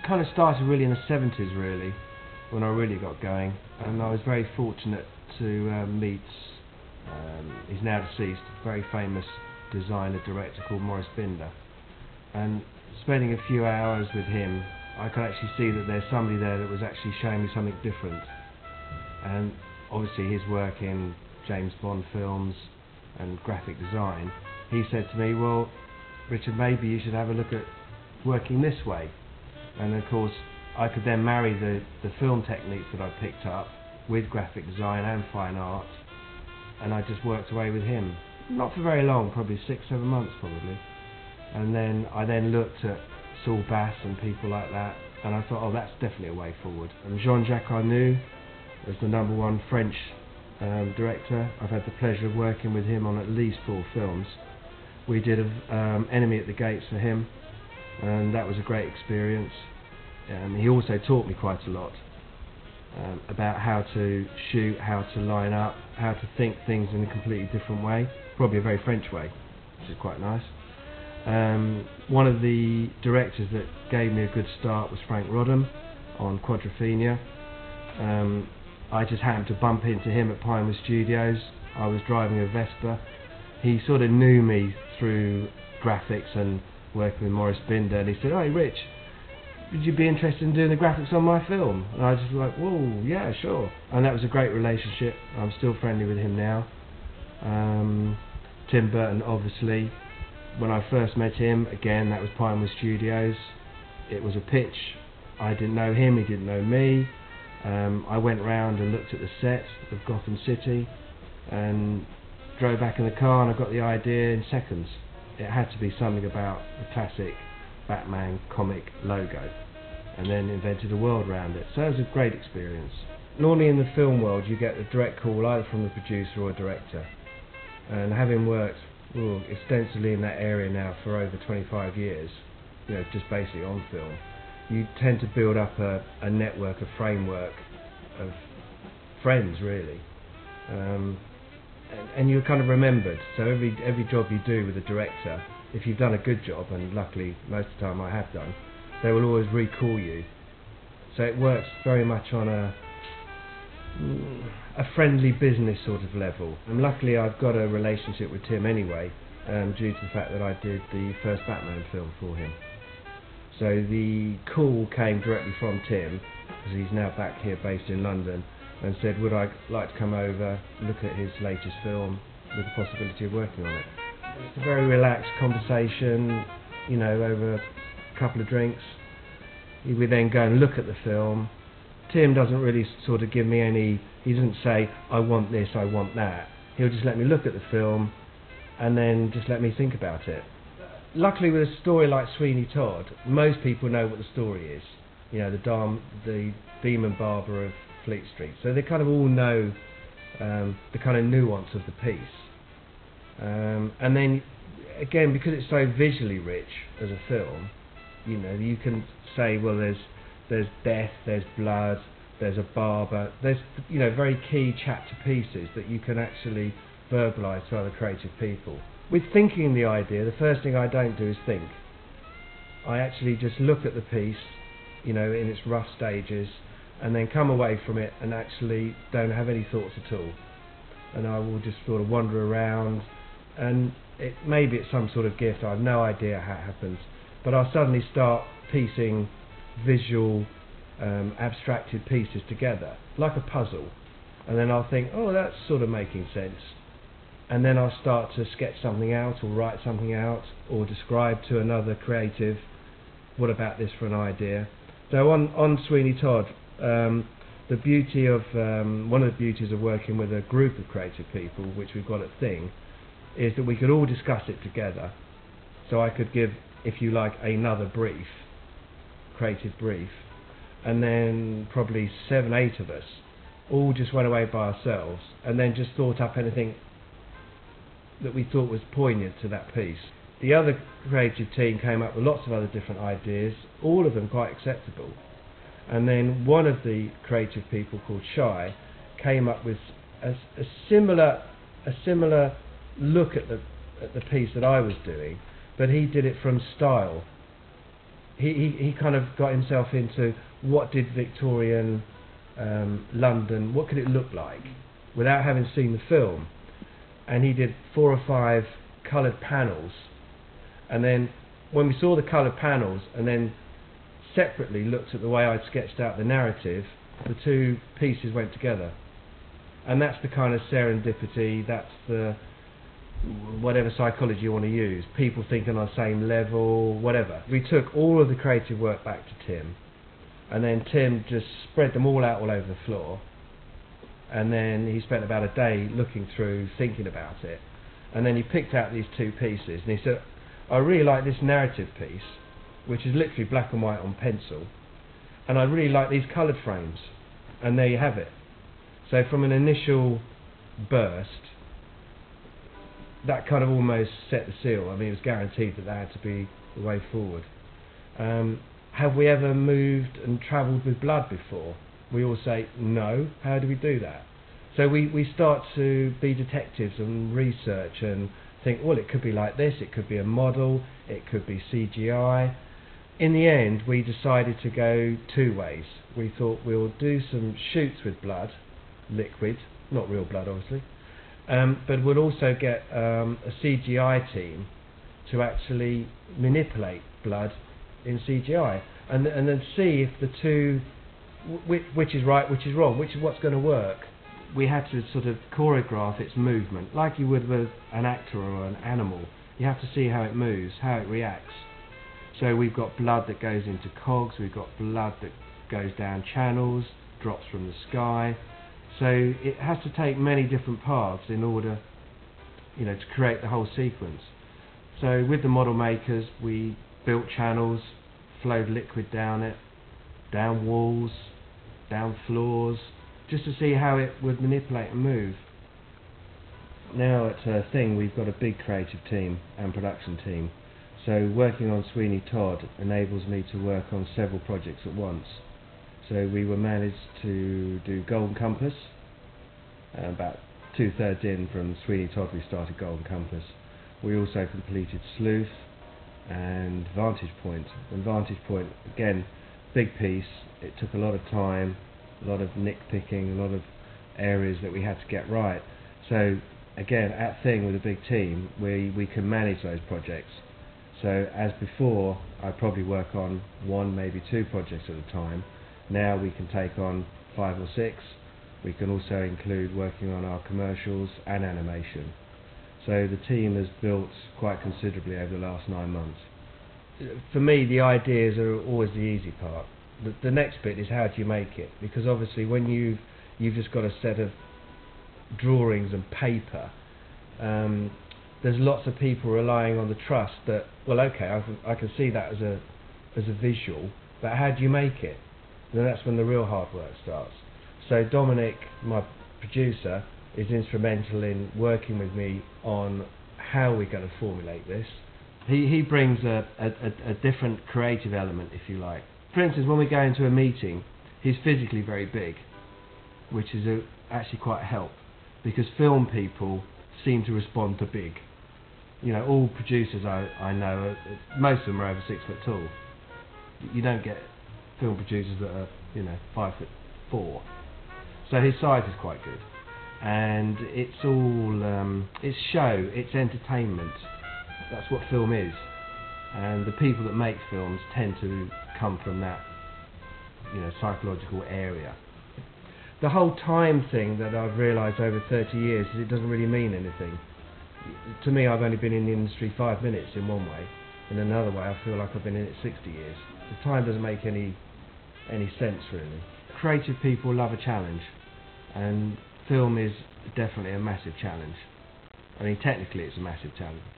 kind of started really in the 70s, really, when I really got going, and I was very fortunate to meet, he's now deceased, a very famous designer director called Morrison. And spending a few hours with him, I could actually see that there's somebody there that was actually showing me something different. And obviously his work in James Bond films and graphic design, he said to me, well, Richard, maybe you should have a look at working this way. And of course I could then marry the film techniques that I picked up with graphic design and fine art, and I just worked away with him. Not for very long, probably 6-7 months probably. And then I looked at Saul Bass and people like that, and I thought, oh, that's definitely a way forward. And Jean-Jacques Arnoux was the #1 French director. I've had the pleasure of working with him on at least 4 films. We did Enemy at the Gates for him, and that was a great experience. He also taught me quite a lot about how to shoot, how to line up, how to think things in a completely different way, probably a very French way, which is quite nice. One of the directors that gave me a good start was Frank Rodham on Quadrophenia. I just happened to bump into him at Pinewood Studios. I was driving a Vespa. He sort of knew me through graphics and working with Morris Binder, and he said, "Hey Rich, would you be interested in doing the graphics on my film?" And I was just like, whoa, yeah, sure. And that was a great relationship. I'm still friendly with him now. Tim Burton, obviously. When I first met him, again, that was Pinewood Studios. It was a pitch. I didn't know him, he didn't know me. I went round and looked at the set of Gotham City and drove back in the car, and I got the idea in seconds. It had to be something about the classic Batman comic logo, and then invented a world around it. So it was a great experience. Normally in the film world you get a direct call either from the producer or a director, and having worked extensively in that area now for over 25 years, just basically on film, you tend to build up a network, a framework of friends really, and you're kind of remembered. So every job you do with a director, if you've done a good job, and luckily most of the time I have done, they will always recall you. So it works very much on a friendly business sort of level. And luckily I've got a relationship with Tim anyway, due to the fact that I did the first Batman film for him. So the call came directly from Tim, because he's now back here based in London, and said, would I like to come over, look at his latest film with the possibility of working on it. It's a very relaxed conversation, over a couple of drinks. We then go and look at the film. Tim doesn't really sort of give me he doesn't say, I want this, I want that. He'll just let me look at the film and then just let me think about it. Luckily with a story like Sweeney Todd, most people know what the story is. The demon barber of Fleet Street. So they kind of all know the kind of nuance of the piece. And then again, because it's so visually rich as a film, you can say, well, there's death, there's blood, there's a barber, there's very key chapter pieces that you can actually verbalise to other creative people. With thinking the idea, the first thing I don't do is think. I actually just look at the piece, in its rough stages, and then come away from it and actually don't have any thoughts at all. And I will just sort of wander around, and maybe it's some sort of gift, I have no idea how it happens, but I'll suddenly start piecing visual, abstracted pieces together, like a puzzle, and then I'll think, oh, that's sort of making sense, and then I'll start to sketch something out, or write something out, or describe to another creative, what about this for an idea. So on Sweeney Todd, the beauty of, one of the beauties of working with a group of creative people, which we've got at Thing, is that we could all discuss it together. So I could give, if you like, another brief, creative brief, and then probably 7, 8 of us all just went away by ourselves and then just thought up anything that we thought was poignant to that piece. The other creative team came up with lots of other different ideas, all of them quite acceptable. And then one of the creative people, called Shy, came up with a similar look at the piece that I was doing, but he did it from style. he kind of got himself into what did Victorian London, what could it look like without having seen the film, and he did 4 or 5 coloured panels, and then when we saw the coloured panels and then separately looked at the way I'd sketched out the narrative, the two pieces went together. And that's the kind of serendipity, that's the whatever psychology you want to use, people thinking on the same level, whatever. We took all of the creative work back to Tim, and then Tim just spread them all out all over the floor, and then he spent about a day looking through, thinking about it, and then he picked out these 2 pieces, and he said, I really like this narrative piece, which is literally black and white on pencil, and I really like these coloured frames, and there you have it. So from an initial burst, that kind of almost set the seal. I mean, it was guaranteed that had to be the way forward. Have we ever moved and travelled with blood before? We all say, no. How do we do that? So we start to be detectives and research and think, well, it could be like this, it could be a model, it could be CGI. In the end, we decided to go 2 ways. We thought we'll do some shoots with blood, liquid, not real blood obviously, but we'll also get a CGI team to actually manipulate blood in CGI and then see if the two, which is right, which is wrong, which is what's going to work. We had to sort of choreograph its movement like you would with an actor or an animal. You have to see how it moves, how it reacts. So we've got blood that goes into cogs, we've got blood that goes down channels, drops from the sky. So it has to take many different paths in order, to create the whole sequence. So with the model makers, we built channels, flowed liquid down it, down walls, down floors, just to see how it would manipulate and move. Now at Thing, we've got a big creative team and production team. So working on Sweeney Todd enables me to work on several projects at once. So we were managed to do Golden Compass. About 2/3 in from Sweeney Todd we started Golden Compass. We also completed Sleuth and Vantage Point. And Vantage Point, again, big piece. It took a lot of time, a lot of nitpicking, a lot of areas that we had to get right. So again, at Thing with a big team, we can manage those projects. So as before, I probably work on 1, maybe 2 projects at a time. Now we can take on 5 or 6. We can also include working on our commercials and animation. So the team has built quite considerably over the last 9 months. For me, the ideas are always the easy part. The next bit is how do you make it? Because obviously when you've just got a set of drawings and paper, there's lots of people relying on the trust that, well, okay, I can see that as a visual, but how do you make it? Then that's when the real hard work starts. So Dominic, my producer, is instrumental in working with me on how we're going to formulate this. He brings a different creative element, if you like. For instance, when we go into a meeting, he's physically very big, which is actually quite a help, because film people seem to respond to big. All producers I know, most of them are over 6 foot tall. You don't get film producers that are, 5'4". So his size is quite good, and it's all it's show, it's entertainment. That's what film is, and the people that make films tend to come from that, psychological area. The whole time thing that I've realised over 30 years is it doesn't really mean anything. To me, I've only been in the industry 5 minutes in one way. In another way, I feel like I've been in it 60 years. The time doesn't make any sense, really. Creative people love a challenge, and film is definitely a massive challenge. I mean, technically it's a massive challenge.